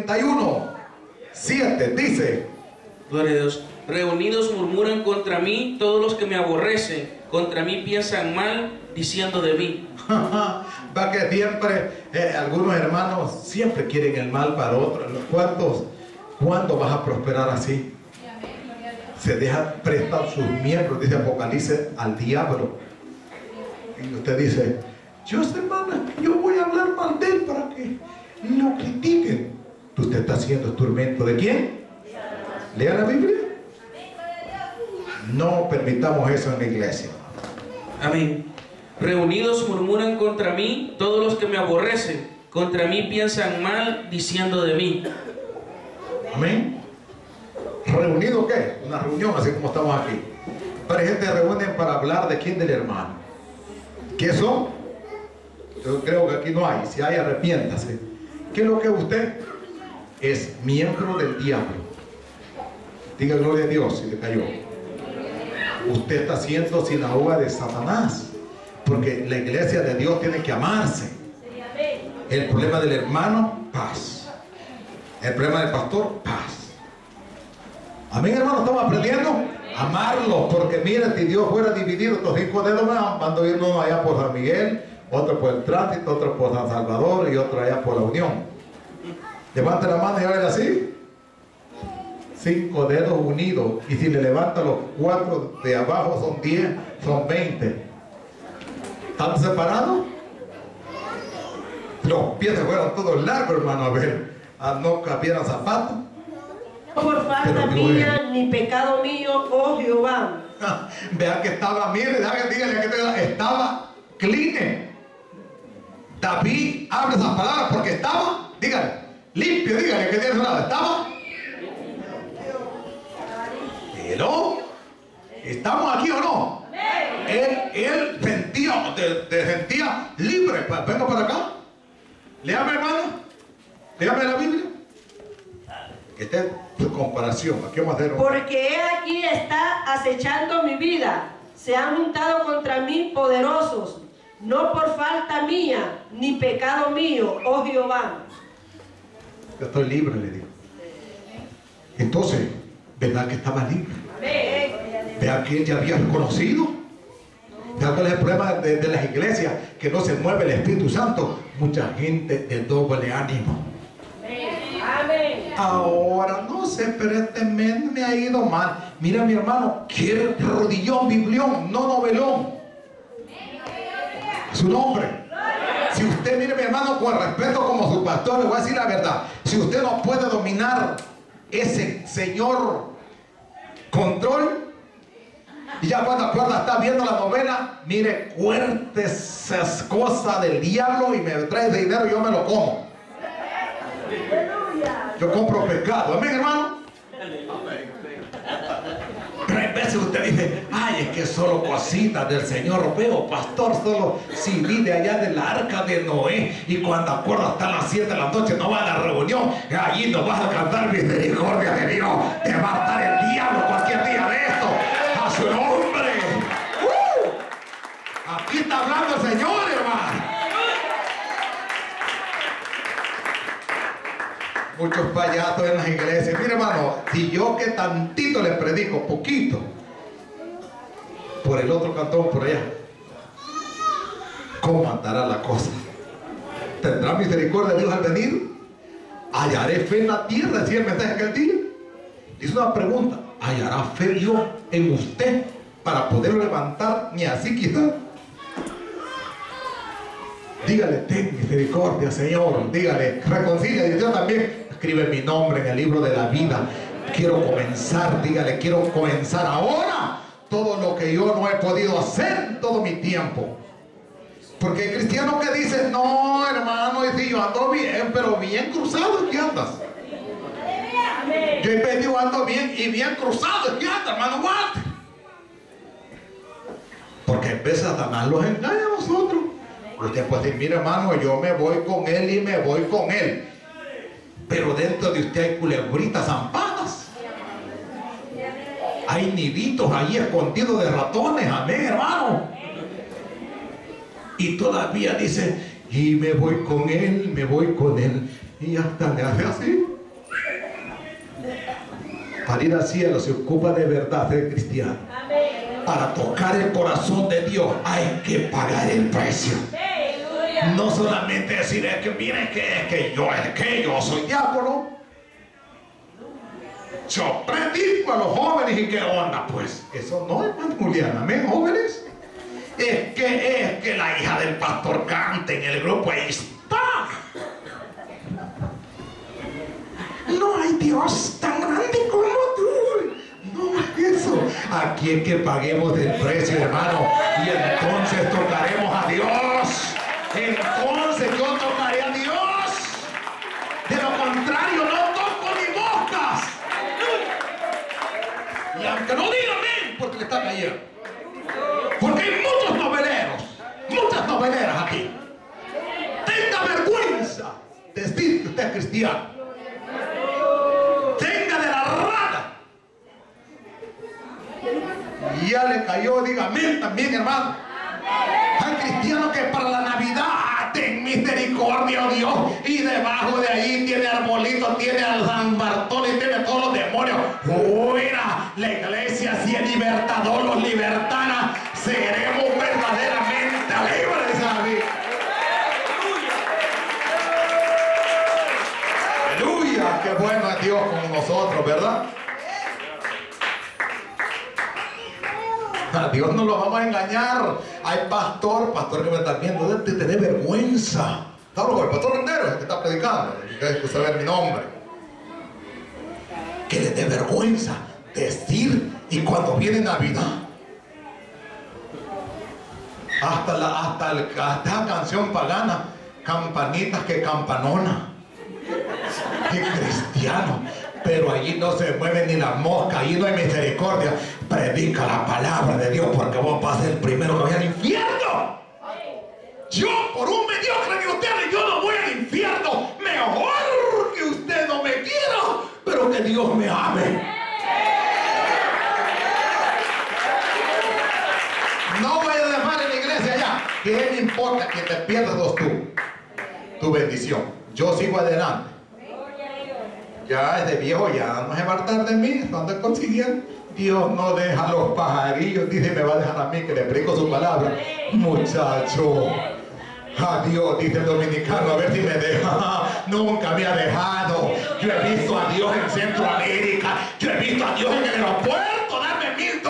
41:7 dice, gloria a Dios, reunidos murmuran contra mí todos los que me aborrecen, contra mí piensan mal, diciendo de mí. Va que siempre, algunos hermanos siempre quieren el mal para otros. ¿Cuándo vas a prosperar así? Se deja prestar sus miembros, dice Apocalipsis, al diablo. Y usted dice, yo hermana, yo voy a hablar mal de él para que lo critiquen. Usted está haciendo instrumento ¿de quién? Lea la Biblia. No permitamos eso en la iglesia. Amén. Reunidos murmuran contra mí todos los que me aborrecen, contra mí piensan mal, diciendo de mí. Amén. ¿Reunido qué? Una reunión, así como estamos aquí. Pero hay gente que reúnen para hablar de quién, del hermano. ¿Qué son? Yo creo que aquí no hay. Si hay, arrepiéntase. ¿Qué es lo que usted? Es miembro del diablo. Diga gloria a Dios si le cayó. Usted está siendo sinagoga de Satanás. Porque la iglesia de Dios tiene que amarse. El problema del hermano, paz. El problema del pastor, paz. Amén, hermano, estamos aprendiendo a amarlo. Porque mira, si Dios fuera dividido, estos 5 dedos van a ir uno allá por San Miguel, otro por el Tránsito, otro por San Salvador y otro allá por la Unión. Levante la mano y hágale así. 5 dedos unidos. Y si le levanta los 4 de abajo son 10, son 20. ¿Están separados? Los pies se fueron todos largos, hermano, a ver, no cabieran zapatos. No por falta mía ni pecado mío, oh Jehová. Vean que estaba, mire, dígale que estaba clean. David habla esas palabras porque estaba, dígale, limpio, dígale que tiene su lado, estaba. Pero, ¿estamos aquí o no? Él sentía, te sentía libre. Venga para acá. Léame, hermano. Léame la Biblia. Esta es tu comparación. Aquí vamos a hacer Porque he aquí está acechando mi vida. Se han juntado contra mí poderosos. no por falta mía, ni pecado mío, oh Jehová. Yo estoy libre, le digo. Entonces, ¿verdad que estaba libre? Vea que ella había reconocido. Vea cuál es el problema de las iglesias, que no se mueve el Espíritu Santo. Mucha gente de doble ánimo. Amén. Ahora, no sé, pero este mes me ha ido mal. Mira, mi hermano, quiere rodillón, biblión, no novelón. Su nombre. Si usted, mire, mi hermano, con respeto como su pastor, le voy a decir la verdad. Si usted no puede dominar ese señor control, y ya cuando acuerda está viendo la novela, mire, cuerte esas cosas del diablo y me trae ese dinero y yo me lo como. Yo compro pescado, amén, hermano. Pero hay veces usted dice, ay, es que solo cositas del Señor veo, pastor, solo si vi de allá de la arca de Noé, y cuando acuerdo hasta las 7 de la noche no va a la reunión, allí no vas a cantar misericordia de Dios, te va a estar el diablo cualquier día de esto, a su nombre. Aquí está hablando el Señor, hermano. Muchos payasos en las iglesias. Mire, hermano, si yo que tantito le predico, poquito, por el otro cantón, por allá, ¿cómo andará la cosa? ¿Tendrá misericordia de Dios al venir? ¿Hallaré fe en la tierra? Decía el mensaje aquel día. Dice una pregunta: ¿hallará fe Dios en usted para poderlo levantar? Ni así quizás. Dígale, ten misericordia, Señor. Dígale, reconcilia. Y Dios también escribe mi nombre en el libro de la vida. Quiero comenzar, dígale, quiero comenzar ahora todo lo que yo no he podido hacer en todo mi tiempo. Porque hay cristianos que dicen, no, hermano, y si yo ando bien, pero bien cruzado, ¿qué andas? Yo he pedido ando bien y bien cruzado, ¿qué andas, hermano? What? Porque a veces Satanás los engaña a nosotros. Usted puede decir, mira, hermano, yo me voy con él y me voy con él. Pero dentro de usted hay culebritas zampadas. Hay niditos ahí escondidos de ratones, amén, hermano. Y todavía dice, y me voy con él, me voy con él. Y hasta le hace así. Para ir al cielo se ocupa de verdad ser cristiano. Para tocar el corazón de Dios hay que pagar el precio. No solamente decir, es que miren es que yo soy diácono. Yo predico a los jóvenes y qué onda, pues. Eso no, hermano Julián, amén, jóvenes. Es que la hija del pastor canta en el grupo, ahí está. No hay Dios tan grande como tú. No es eso. Aquí es que paguemos el precio, hermano. Y entonces tocaremos a Dios. Entonces yo tocaré a Dios. De lo contrario, no toco ni moscas. Y aunque no diga amén, porque le está cayendo. Porque hay muchos noveleros, muchas noveleras aquí. Tenga vergüenza de decir que usted es cristiano. Tenga de la rata. Y ya le cayó, diga amén también, hermano. Hay cristianos que para la Navidad, ten misericordia, oh Dios, y debajo de ahí tiene arbolito, tiene al San Bartolo y tiene todos los demonios. Fuera, la iglesia si es libertador, los libertana, seremos verdaderamente libres, dice la Biblia. Aleluya, qué bueno es Dios con nosotros, ¿verdad? A Dios no lo vamos a engañar. Hay pastor que me está viendo, de tener vergüenza. ¿Está loco? El pastor Rendero que está predicando, que saber mi nombre. Que le dé vergüenza decir, y cuando viene Navidad, hasta la canción pagana, campanitas que campanona. Qué cristiano. Pero allí no se mueve ni la mosca, allí no hay misericordia. Predica la palabra de Dios, porque vos vas a ser el primero que vaya al infierno. Yo, por un mediocre que ustedes, yo no voy al infierno. Mejor que usted no me quiera, pero que Dios me ame. No voy a dejar en la iglesia ya. ¿Qué me importa que te pierdas tu bendición? Yo sigo adelante. Ya es de viejo, ya no se va a hartar de mí. ¿No ando consiguiendo? Dios no deja a los pajarillos. Dice, me va a dejar a mí que le predico su palabra. Muchacho, adiós, dice el dominicano, a ver si me deja. Nunca me ha dejado. Yo he visto a Dios en Centroamérica. Yo he visto a Dios en el aeropuerto darme $1000.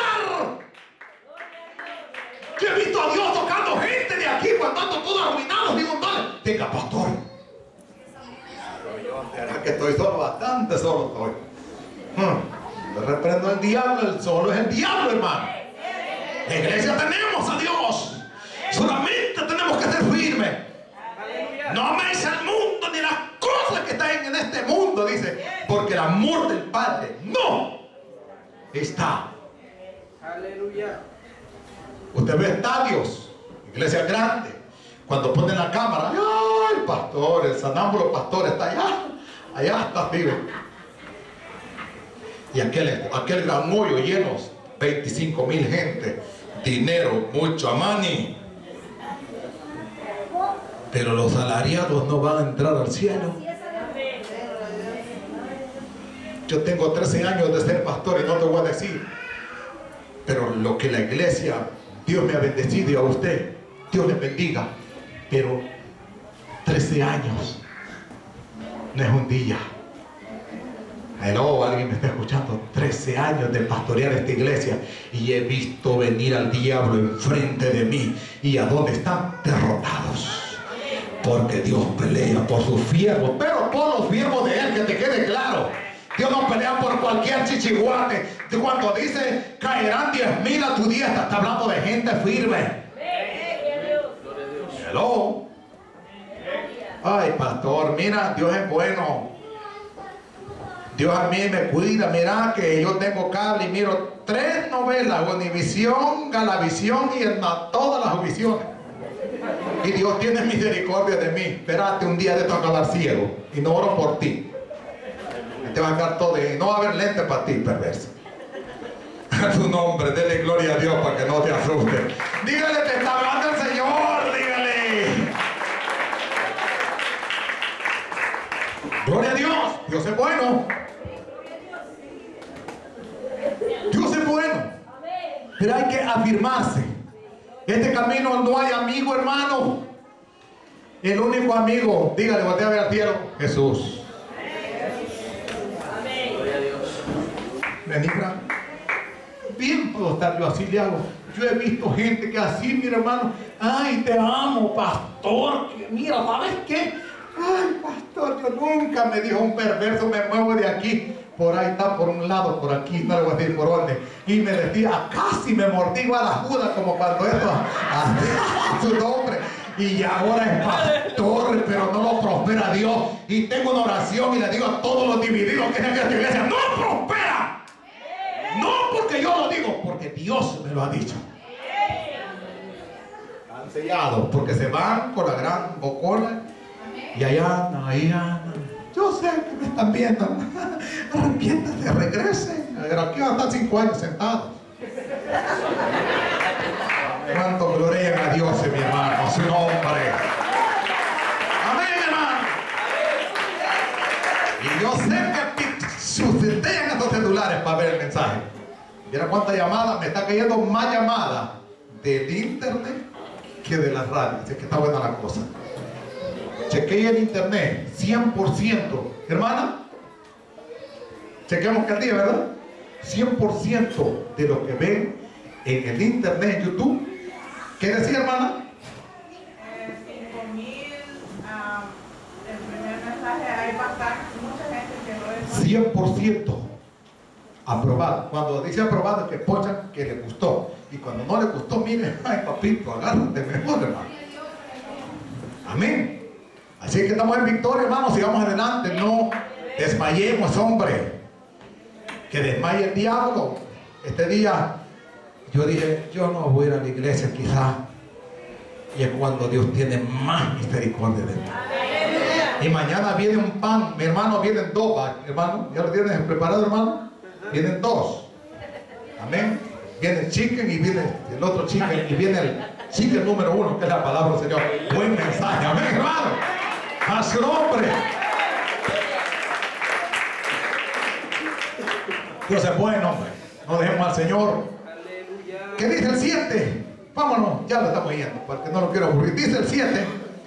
Yo he visto a Dios tocando gente de aquí cuando ando todo arruinado. Digo, vale, venga, pastor. Pero yo, ¿será que estoy solo? Bastante solo estoy. Yo reprendo al diablo, el solo es el diablo, hermano. La iglesia tenemos a Dios. Solamente tenemos que ser firmes. No améis al mundo ni las cosas que están en este mundo, dice, porque el amor del Padre no está. Aleluya. Usted ve estadios, iglesias grandes, cuando ponen la cámara, ¡ay, el pastor, el sanámbulo pastor está allá está, vive! Y aquel gran hoyo lleno, 25,000 gente, dinero, mucho amani. Pero los salariados no van a entrar al cielo. Yo tengo 13 años de ser pastor y no te voy a decir, pero lo que la iglesia, Dios me ha bendecido, y a usted, Dios le bendiga, pero 13 años no es un día. Hello, alguien me está escuchando. 13 años de pastorear esta iglesia y he visto venir al diablo enfrente de mí. ¿Y a dónde están? Derrotados. Porque Dios pelea por sus siervos, pero por los siervos de Él, que te quede claro. Dios no pelea por cualquier chichiguate. Cuando dice caerán 10,000 a tu diestra, está hablando de gente firme. Hello. Ay, pastor, mira, Dios es bueno. Dios a mí me cuida. Mira que yo tengo cable y miro 3 novelas: Univisión, Galavisión y todas las visiones. Y Dios tiene misericordia de mí. Espérate, un día de esto a acabar ciego y no oro por ti. Te va a sacar todo y no va a haber lente para ti, perverso. A tu nombre, dele gloria a Dios para que no te asuste. Dígale, te está hablando el Señor, dígale. Gloria a Dios. Dios es bueno. Dios es bueno. Pero hay que afirmarse. Este camino no hay amigo, hermano. El único amigo, dígale, voltea a ver al cielo, Jesús. Vení, Fran. Bien puedo estar yo así, le hago. Yo he visto gente que así, mi hermano. Ay, te amo, pastor. Mira, ¿sabes qué? Ay, pastor, yo nunca, me dijo un perverso, me muevo de aquí. Por ahí está, por un lado, por aquí, no le voy a decir por dónde. Y me decía, casi me mordigo a la Judas, como cuando esto, a su nombre. Y ahora es pastor, pero no lo prospera Dios. Y tengo una oración y le digo a todos los divididos que están en esta iglesia, ¡no prospera! No porque yo lo digo, porque Dios me lo ha dicho. Han sellado, porque se van con la gran bocona y allá andan, ahí andan. Yo sé que me están viendo. Arrepiéntate, regresen. Aquí van a estar 5 años sentados. Cuánto glorian a Dios, mi hermano, a su nombre. Amén, hermano. Y yo sé que suceden estos celulares para ver el mensaje. Mira cuántas llamadas, me está cayendo más llamadas del internet que de la radio. Así que está buena la cosa. Chequeé el internet, 100%. Hermana, chequeamos que al día, ¿verdad? 100% de lo que ven en el internet, en YouTube. ¿Qué decía, hermana? 5,000, el primer mensaje, hay bastante, mucha gente que lo es. 100% aprobado. Cuando dice aprobado es que pochan que le gustó. Y cuando no le gustó, mire, ay papito, agárrate mejor, hermano. Amén. Así que estamos en victoria, hermanos, sigamos adelante, no desmayemos, hombre. Que desmaye el diablo. Este día yo dije, yo no voy a ir a la iglesia quizá. Y es cuando Dios tiene más misericordia de mí. Y mañana viene un pan, mi hermano, vienen 2, hermano. ¿Ya lo tienes preparado, hermano? Vienen 2. Amén. Viene el chicken y viene el otro chicken y viene el Sí que el número uno, que es la palabra del Señor. Buen mensaje, amén, hermano. A su nombre. Dios es bueno, hombre. No dejemos al Señor. ¿Qué dice el 7? Vámonos, ya lo estamos yendo, porque no lo quiero aburrir. Dice el 7.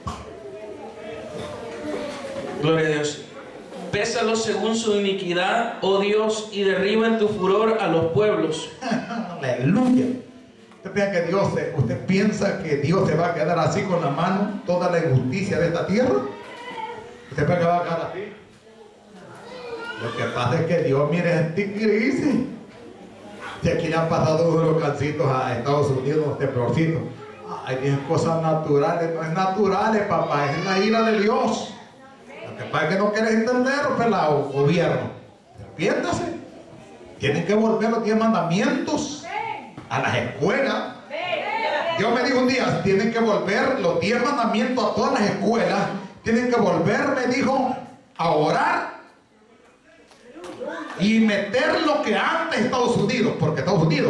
Gloria a Dios. Pésalos según su iniquidad, oh Dios, y derriba en tu furor a los pueblos. Aleluya. Usted piensa que Dios se va a quedar así con la mano toda la injusticia de esta tierra. ¿Usted piensa que va a quedar así? Lo que pasa es que Dios, mire, esta crisis. Si aquí le han pasado unos huracancitos a Estados Unidos, unos temblorcitos. Hay cosas naturales, no es naturales, papá, es la ira de Dios. Lo que pasa es que no quieres entender, pelado, gobierno. Arrepiéntase. Tienen que volver los 10 mandamientos a las escuelas. Dios me dijo un día, tienen que volver los 10 mandamientos a todas las escuelas. Tienen que volver, me dijo, a orar y meter lo que antes Estados Unidos, porque Estados Unidos,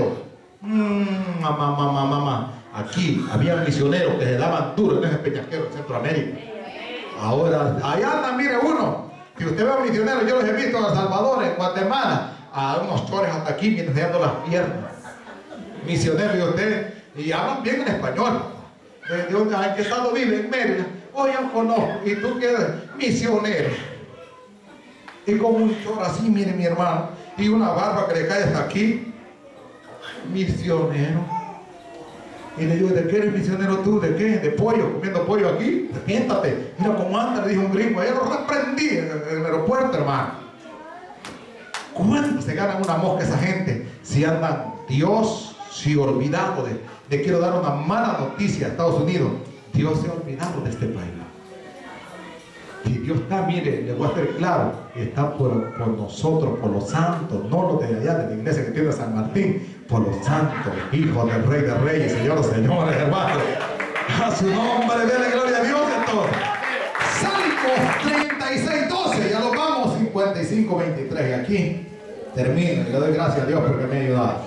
aquí había misioneros que se daban duro en ese peñasquero en Centroamérica. Ahora, allá anda, mire uno, si usted ve a misioneros, yo los he visto en El Salvador, en Guatemala, a unos chores hasta aquí, enseñando las piernas. Misioneros, y ustedes, y hablan bien en español. ¿En qué estado vive? En Mérida. Oh, yo conozco, y tú que eres misionero. Y con un chor así, mire mi hermano, y una barba que le cae hasta aquí. Misionero. Y le digo, ¿de qué eres misionero tú? ¿De qué? ¿De pollo? ¿Comiendo pollo aquí? Siéntate. Mira cómo anda, le dijo un gringo. Ayer lo reprendí en el aeropuerto, hermano. ¿Cuánto se ganan una mosca esa gente? Si andan, Dios, si olvidado de quiero dar una mala noticia a Estados Unidos. Dios se ha olvidado de este país. Si Dios está, mire, le voy a hacer claro, está por nosotros, por los santos, no los de allá de la iglesia que tiene San Martín, por los santos, hijos del Rey de Reyes, Señor de Señores, hermanos. A su nombre, denle gloria a Dios de todo. Salmos 36:12, ya lo vamos, 55:23, y aquí termino, y le doy gracias a Dios porque me ha ayudado.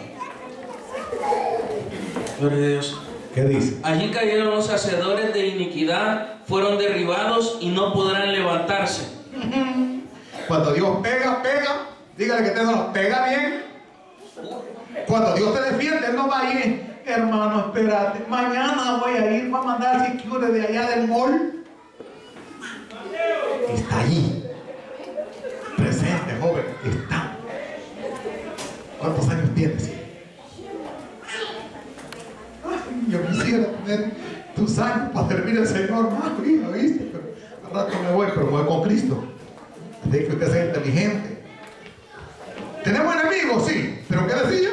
Gloria a Dios. ¿Qué dice? Allí cayeron los hacedores de iniquidad, fueron derribados y no podrán levantarse. Cuando Dios pega, dígale que te lo pega bien. Cuando Dios te defiende, Él no va a ir, hermano, espérate, mañana voy a ir, va a mandar security de allá del mall. Está allí, presente, joven, está. ¿Cuántos años tienes? Yo quisiera tener tus años para servir al Señor, más, hijo, ¿viste? Pero al rato me voy, pero me voy con Cristo. Así que usted sea inteligente. ¿Tenemos enemigos? Sí. ¿Pero qué decía?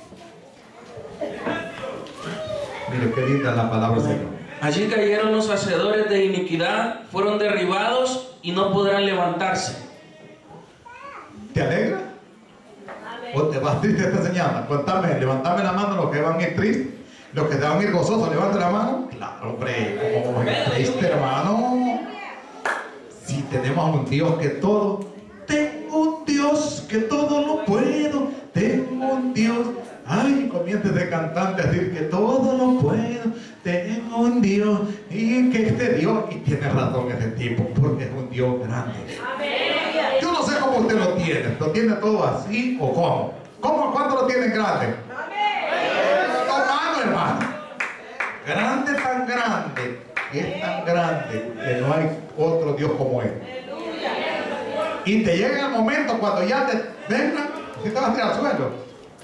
Mire, qué linda la palabra del Señor. Allí cayeron los hacedores de iniquidad, fueron derribados y no podrán levantarse. ¿Te alegra? ¿O te vas triste esta enseñanza? Cuéntame, levantame la mano los que van a ir tristes. Los que te van a ir gozosos, levante la mano. Claro, hombre, como triste, hermano. Si tenemos a un Dios que todo, tengo un Dios que todo lo puedo, tengo un Dios. Ay, comiences de cantante a decir que todo lo puedo, tengo un Dios, y que este Dios, y tiene razón ese tipo, porque es un Dios grande. Yo no sé cómo usted lo tiene todo así o cómo. ¿Cuánto lo tiene grande? Hermano, grande, tan grande, es tan grande que no hay otro Dios como Él. Y te llega el momento cuando ya te vengan, si te vas a tirar al suelo.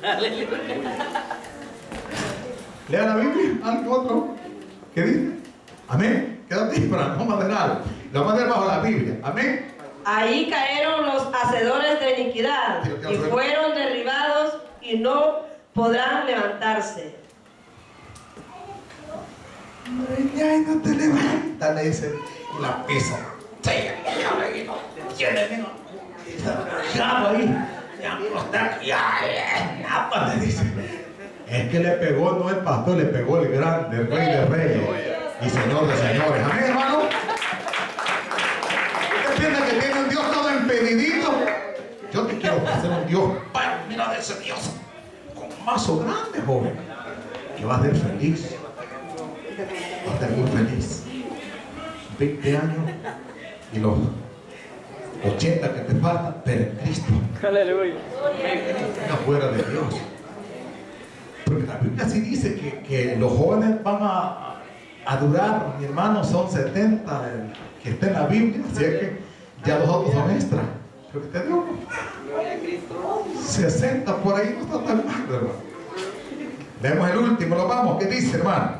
Lea la Biblia, algo otro. ¿Qué dice? Amén. Quédate para no maderar. Lo maderar bajo la Biblia. Amén. Ahí cayeron los hacedores de iniquidad y fueron derribados y no podrán levantarse. Ay, no te levantas, le dice, y la pisa. Le dice. Es que le pegó, no el pastor, le pegó el grande, el Rey de Reyes y Señor de Señores. Amén, hermano. ¿Usted piensa que tiene un Dios todo impedidito? Yo te quiero hacer un Dios, mira de ese Dios, con un mazo grande, joven, que va a ser feliz. vas a estar muy feliz. 20 años y los 80 que te faltan, pero en Cristo. Aleluya. Afuera de Dios. Porque la Biblia sí dice que los jóvenes van a durar, mi hermano, son 70 que está en la Biblia, así es que ya los otros son extra. Pero que te digo, 60 por ahí no está tan mal, hermano. Vemos el último, lo vamos, ¿qué dice, hermano?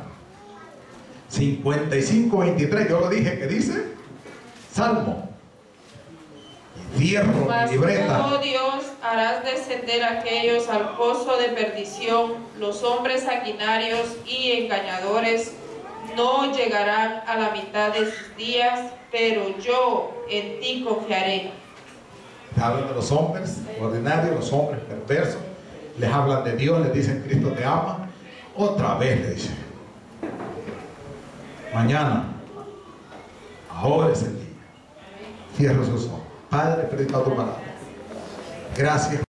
55:23, yo lo dije, ¿qué dice? Salmo. Fierro Mas y libreta. tú, oh Dios, harás descender a aquellos al pozo de perdición, los hombres sanguinarios y engañadores no llegarán a la mitad de sus días, pero yo en ti confiaré. Hablan de los hombres ordinarios, los hombres perversos, les hablan de Dios, les dicen Cristo te ama, otra vez le dicen, mañana, ahora es el día, cierra sus ojos. Padre, predicado tu palabra, gracias.